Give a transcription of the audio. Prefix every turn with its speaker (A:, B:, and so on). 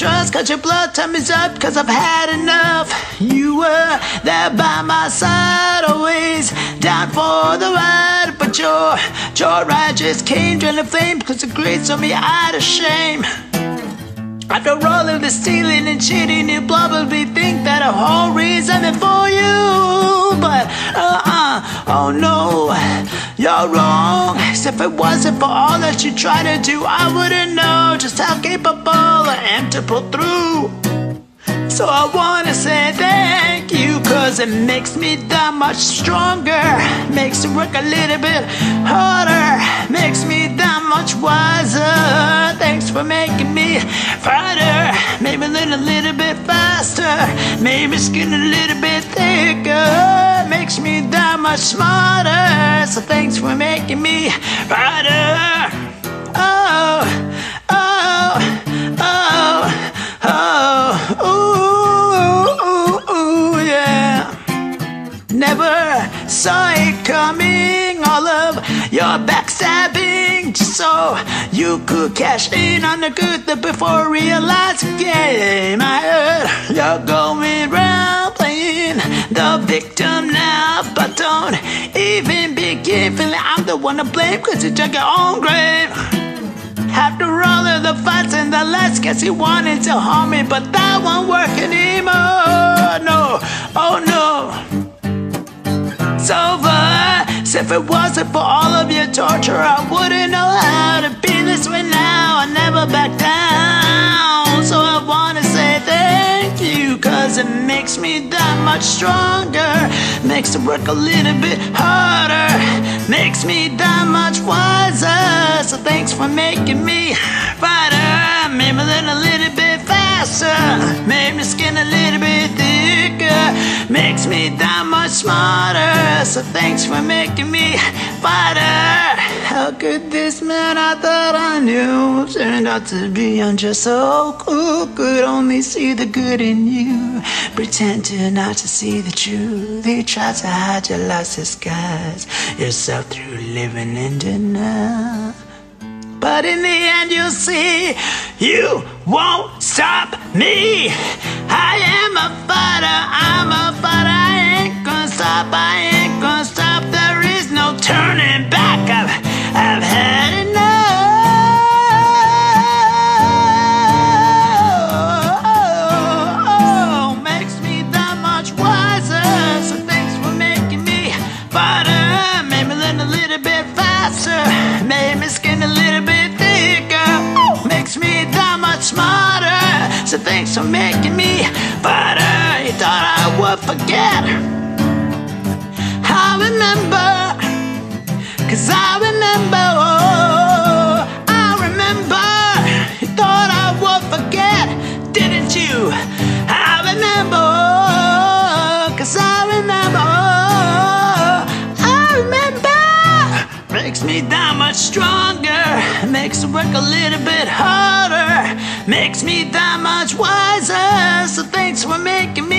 A: trust, cut your blood, tummy's up, cause I've had enough. You were there by my side, always down for the ride. But your ride just came to the flame, cause the grace on me out of shame. After all of the stealing and cheating, you probably think that a whole reason for you. But oh no, you're wrong. If it wasn't for all that you try to do, I wouldn't know just how capable I am to pull through. So I wanna say thank you, cause it makes me that much stronger. Makes it work a little bit harder, makes me that much wiser. Thanks for making me fighter, made me learn a little bit faster, made me skin a little bit thicker, makes me that much smarter. So thanks for making me fighter. Oh, oh, oh, oh, ooh, yeah. Never saw it coming, all of your backstabbing, just so you could cash in on the good that before realizing game. I heard you're going round playing the victim now, but don't even begin feeling I'm the one to blame, cause you dug your own grave. After all of the fights and the lies, guess he wanted to harm me, but that won't work anymore. No, oh no, it's over. So if it wasn't for all of your torture, I wouldn't know how to be this way now. I never back down. So I wanna say thank you, cause it makes me that much stronger, makes it work a little bit harder, makes me that much wiser. So thanks for making me fighter, made me learn a little bit faster, made me skin a little bit thicker, makes me that much smarter. So thanks for making me fighter. How could this man I thought I knew turned out to be unjust? So cool, could only see the good in you, pretending not to see the truth. You try to hide your lost disguise yourself through living in denial, but in the end you'll see you won't stop me. I am a fighter, I'm a fighter. I ain't gonna stop, I ain't gonna stop. There is no turning back. I've had enough. Makes me that much wiser. So thanks for making me fighter, made me learn a little bit faster, made me skin a little bit thicker, makes me that much smarter. So thanks for making me fighter. You thought I would forget, I remember, cause I remember, oh, I remember. You thought I would forget, didn't you? I remember, oh, cause I remember, oh, I remember. Makes me that much stronger, makes it work a little bit harder, makes me that much wiser. So thanks for making me